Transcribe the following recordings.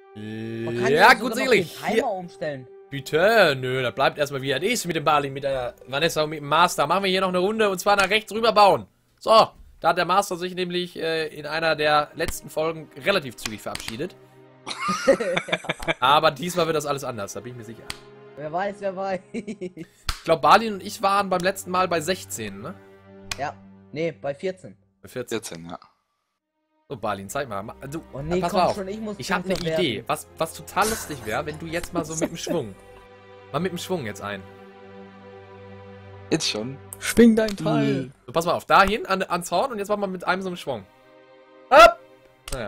Man kann Ja, sogar gut, noch sicherlich. den Timer umstellen. Bitte? Nö, da bleibt erstmal wie er ist mit dem Bali, mit der Vanessa und mit dem Master. Machen wir hier noch eine Runde und zwar nach rechts rüber bauen. So, da hat der Master sich nämlich in einer der letzten Folgen relativ zügig verabschiedet. Ja. Aber diesmal wird das alles anders, da bin ich mir sicher. Wer weiß, wer weiß. Ich glaube, Balin und ich waren beim letzten Mal bei 16, ne? Ja, nee, bei 14. Bei 14. 14, ja. So, Balin, zeig mal. Du, Oh nee, pass komm mal auf. schon, ich muss Ich habe eine Fünfter Idee, werden. was total lustig wäre, wenn du jetzt mal so mit dem Schwung. Mal mit dem Schwung jetzt ein. Jetzt schon. Schwing dein Teil. So, pass mal auf, dahin, ans Horn und jetzt machen wir mit einem so einem Schwung. Hopp! Naja.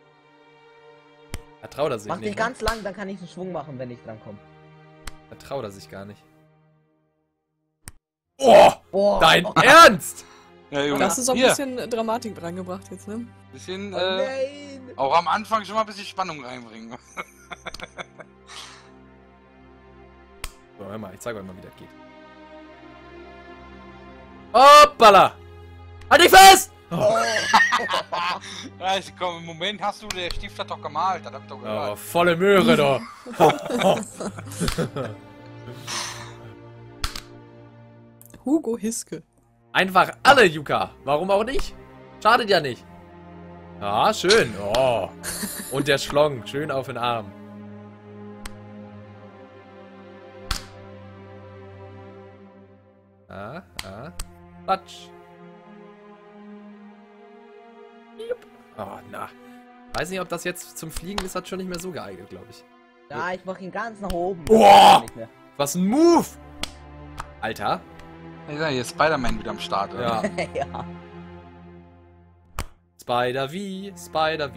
Da traut er sich Mach nicht. dich ganz lang, dann kann ich einen Schwung machen, wenn ich dran komme. Da traut er sich gar nicht. Oh! Boah, Dein Ernst? Ja, Junge. Das ist so ein Hier, bisschen Dramatik reingebracht jetzt, ne? bisschen, Oh nein! auch am Anfang schon mal ein bisschen Spannung reinbringen. So, hör mal, ich zeig euch mal, wie das geht. Hoppala! Halt dich fest! Oh, Ja, komm, im Moment hast du, der Stift hat doch gemalt, das hab ich doch oh, gehört. volle Möhre, da. Hugo Hiske. Einfach alle, Yuka. Warum auch nicht? Schadet ja nicht. Ja, schön. Oh. Und der Schlong. Schön auf den Arm. Quatsch. Oh, na. Weiß nicht, ob das jetzt zum Fliegen ist, hat schon nicht mehr so geeignet, glaube ich. Ja, ich mach ihn ganz nach oben. Boah! Nicht mehr. Was ein Move! Alter. Ja, hier ist Spider-Man wieder am Start, oder? Ja. Ja. Spider-V, Spider-V.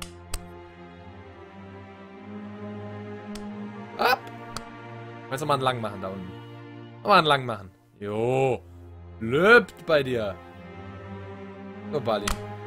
Ab! Jetzt noch mal einen lang machen da unten. Nochmal einen lang machen. Jo. Löbt bei dir. So, Bali.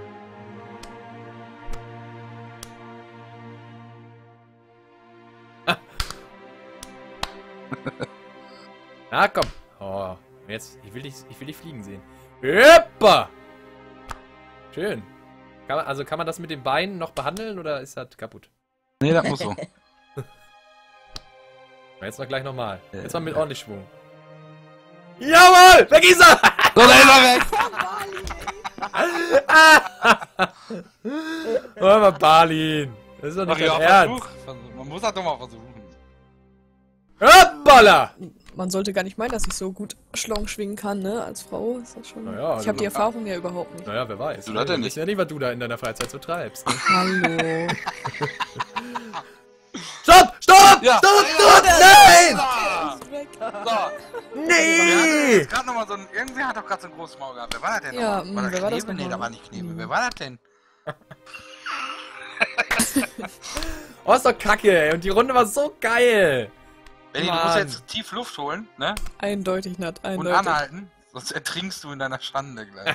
Na komm. Oh, jetzt, ich will dich fliegen sehen. Hüppa! Schön. Kann man das mit den Beinen noch behandeln oder ist das kaputt? Nee, das muss so. Jetzt noch gleich nochmal. Jetzt mal mit ordentlich Schwung. Jawohl! Weg ist er! So, da ist er weg! Hör mal, Balin. Das ist doch Ach nicht ja, dein Ernst. Versuch. Man muss das doch mal versuchen. Hoppala! Man sollte gar nicht meinen, dass ich so gut Schlong schwingen kann, ne? Als Frau ist das schon. Naja, ich habe die Erfahrung ja überhaupt nicht. Naja, wer weiß. Du das denn Ich weiß ja nicht, was du da in deiner Freizeit so treibst. Hallo. Stopp! Stopp! Ja. Stopp! Stopp! Nein! So. Nee! Jetzt gerade nochmal so ein. Irgendwer hat doch gerade so ein großes Maul gehabt. Wer war das denn Ja, nochmal? War das wer war das Knebel? Nee, nochmal? da war nicht Knebel. Wer war das denn? Oh, ist doch kacke, ey. Und die Runde war so geil. Benni, du Mann. musst jetzt tief Luft holen, ne? Eindeutig, Nat, Und eindeutig. anhalten. Sonst ertrinkst du in deiner Schande gleich.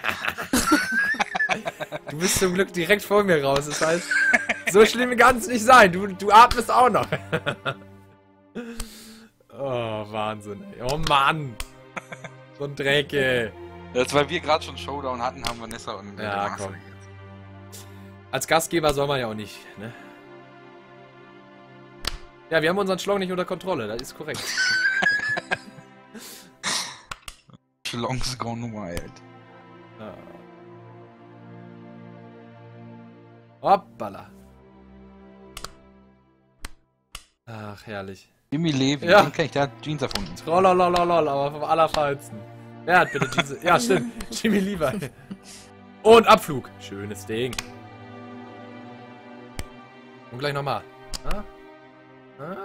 Du bist zum Glück direkt vor mir raus. Das heißt, so schlimm kann es nicht sein. Du atmest auch noch. Oh, Wahnsinn. Ey. Oh, Mann. So ein Dreck, ey. Jetzt, weil wir gerade schon Showdown hatten, haben Vanessa und Ja, der Master komm. jetzt. Als Gastgeber soll man ja auch nicht, ne? Ja, wir haben unseren Schlong nicht unter Kontrolle. Das ist korrekt. Schlongs gone wild. Ja. Hoppala. Ach, herrlich. Jimmy Levy, Ja. den kenn ich, der hat Jeans erfunden. Trollolololol, aber vom Allerfeinsten. Wer hat bitte diese... Ja, stimmt. Jimmy Levi. Und Abflug. Schönes Ding. Und gleich nochmal. Ah? Ah?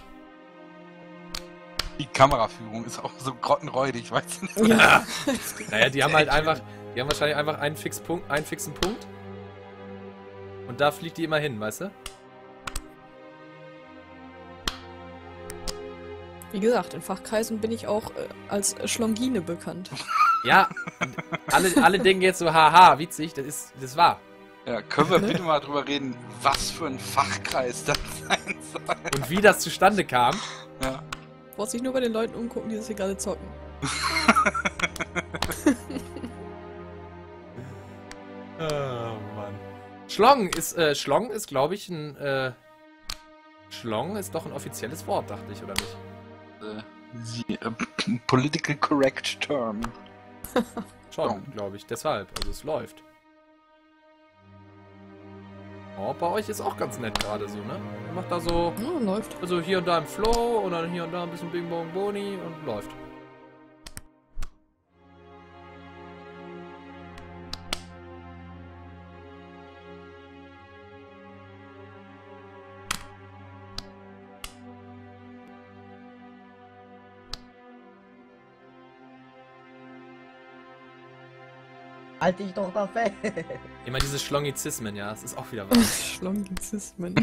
Die Kameraführung ist auch so grottenräudig, weißt du nicht? Ja. Naja, die haben halt einfach... Die haben wahrscheinlich einfach einen fixen Punkt. Und da fliegt die immer hin, weißt du? Wie gesagt, in Fachkreisen bin ich auch als Schlongine bekannt. Ja, alle denken jetzt so, haha, witzig, das ist wahr. Ja, können wir bitte mal drüber reden, was für ein Fachkreis das sein soll? Und wie das zustande kam. Ja. Du brauchst dich nur bei den Leuten umgucken, die das hier gerade zocken. Oh Mann. Schlong ist glaube ich, ein Schlong ist doch ein offizielles Wort, dachte ich, oder nicht? Political correct term. Schon, glaube ich. Deshalb. Also es läuft. Oh, bei euch ist auch ganz nett gerade so, ne? Ihr macht da so... Ja, läuft. Also hier und da im Flow und dann hier und da ein bisschen Bing Bong Boni und läuft. Halt dich doch da fest. Immer diese Schlongizismen, ja, es ist auch wieder wahr. Schlongizismen.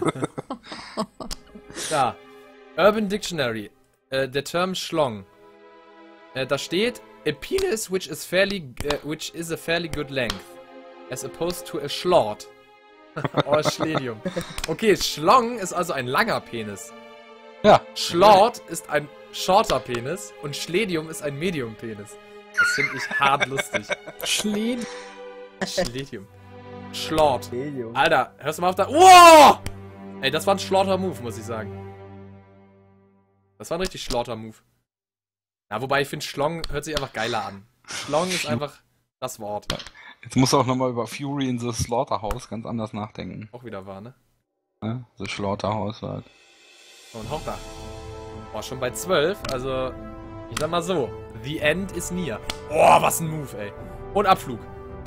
Da. Urban Dictionary. Der Term Schlong. Da steht a penis which is a fairly good length. As opposed to a schlort. Oh, Schledium. Okay, Schlong ist also ein langer Penis. Ja. Schlort ist ein shorter Penis und Schledium ist ein Medium Penis. Das finde ich hart lustig. Schled. Schledium. Schlort. Medium. Alter, hörst du mal auf da. Wow! Ey, das war ein Schlaughter-Move, muss ich sagen. Das war ein richtig Schlaughter-Move. Ja, wobei ich finde, Schlong hört sich einfach geiler an. Schlong ist einfach das Wort. Jetzt musst du auch nochmal über Fury in the Slaughterhouse ganz anders nachdenken. Auch wieder wahr, ne? Ne? The Slaughterhouse halt. So, und hoch da. Boah, schon bei 12, also... Ich sag mal so, the end is near. Boah, was ein Move, ey. Und Abflug.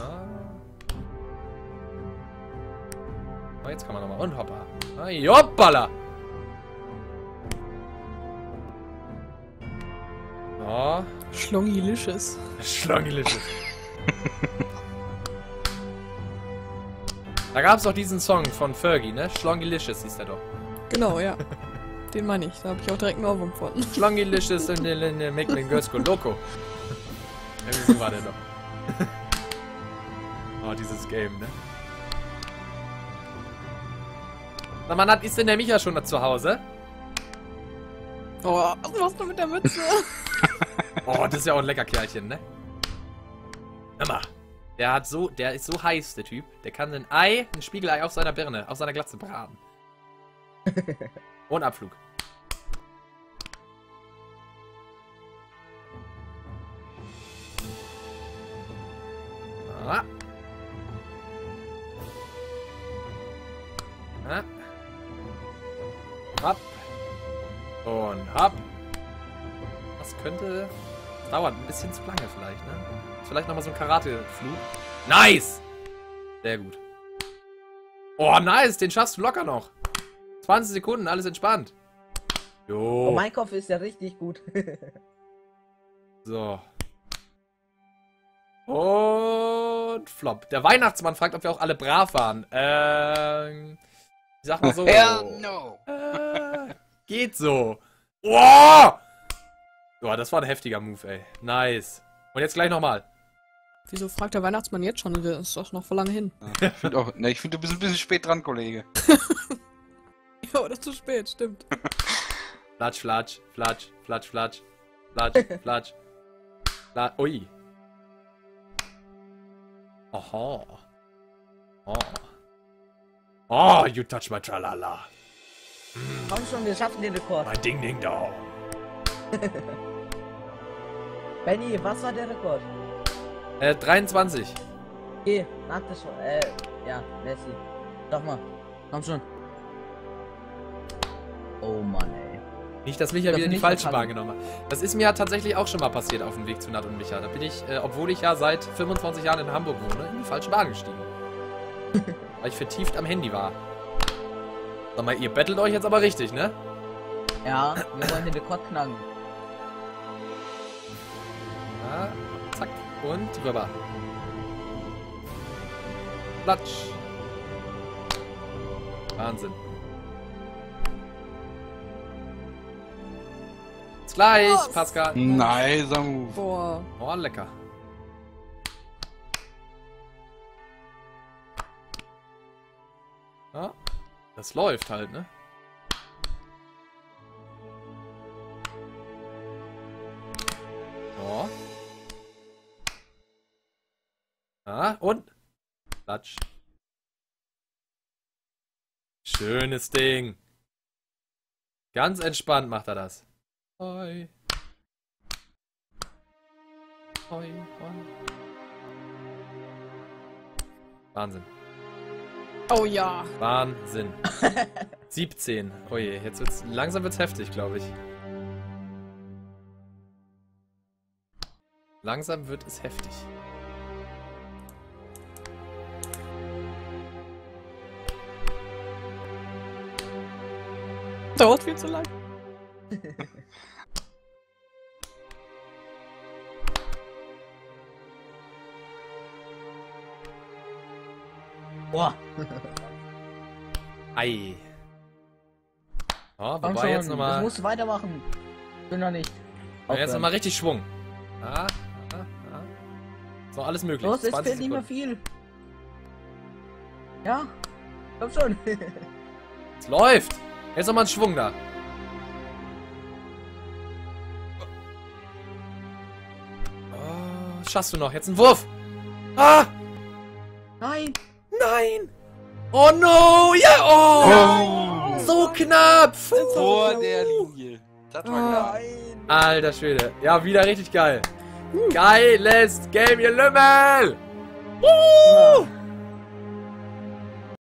Oh, jetzt kann man nochmal. Und hoppa. Hoppala. Oh. Schlongilicious. Schlongilicious. Da gab's doch diesen Song von Fergie, ne? Schlongilicious hieß der doch. Genau, ja. Den meine ich. Da habe ich auch direkt einen Ohrwurm von. Schlongilicious and make me girls go loco. Irgendwie so war der doch. Oh, dieses Game, ne? Na Mann, ist denn der Micha schon da zu Hause? Oh, was machst du mit der Mütze? Oh, das ist ja auch ein lecker Kerlchen, ne? Hör mal. Der ist so heiß, der Typ. Der kann ein Spiegelei auf seiner Birne, auf seiner Glatze braten. Und Abflug. Ah. Ah. Hopp. Und hopp. Das könnte... Das dauert ein bisschen zu lange vielleicht, ne? Vielleicht nochmal so ein Karate-Flug. Nice! Sehr gut. Oh, nice! Den schaffst du locker noch. 20 Sekunden, alles entspannt. Jo. Oh, mein Kopf ist ja richtig gut. So. Und Flop. Der Weihnachtsmann fragt, ob wir auch alle brav waren. Ich sag mal so. Hell no. Geht so. Oh! Boah, das war ein heftiger Move, ey. Nice. Und jetzt gleich nochmal. Wieso fragt der Weihnachtsmann jetzt schon? Der ist doch noch vor lange hin. Ich finde, du bist ein bisschen spät dran, Kollege. Ja, oder zu spät, stimmt. Flatsch, flatsch, flatsch, flatsch, flatsch, flatsch, flatsch. Ui. Aha. Oh. Oh, you touch my tralala. Komm schon, wir schaffen den Rekord. My ding ding dong. Benny, was war der Rekord? 23. Okay, nach das schon. Ja, Messi. Doch mal. Komm schon. Oh Mann, ey. Nicht, dass Micha Das wieder die nicht falsche verfangen. Bahn genommen hat. Das ist mir ja tatsächlich auch schon mal passiert auf dem Weg zu Nat und Micha. Da bin ich, obwohl ich ja seit 25 Jahren in Hamburg wohne, in die falsche Bahn gestiegen. Weil ich vertieft am Handy war. Sag mal, ihr bettelt euch jetzt aber richtig, ne? Ja, wir wollen den Rekord knacken. Ja, zack. Und rüber. Platsch. Wahnsinn. Bis gleich, Was? Pascal. Nice Move. Boah. Oh, lecker. Ja, das läuft halt, ne? So. Ja, und? Klatsch. Schönes Ding. Ganz entspannt macht er das. Hoi. Hoi, hoi. Wahnsinn. Oh ja. Wahnsinn. 17. Oh je, jetzt wird's langsam heftig, glaube ich. Langsam wird es heftig. Dauert viel zu lang. Boah. Ei. Oh, Komm wobei schon, jetzt das nochmal. musst du weitermachen. Ich bin noch nicht. Jetzt nochmal richtig Schwung. So, alles möglich. Los, es 20 fehlt nicht mehr Sekunden. viel. Ja, komm schon. Es läuft. Jetzt nochmal ein Schwung da. Oh, schaffst du noch. Jetzt ein Wurf. Ah! Nein. Nein! Oh no! Ja! Oh! So knapp! Vor der Linie. Das war geil. Alter Schwede. Ja, wieder richtig geil. Geiles Game, ihr Lümmel!